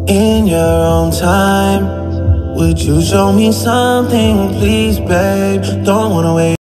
in your own time. Would you show me something, please, babe? Don't wanna wait.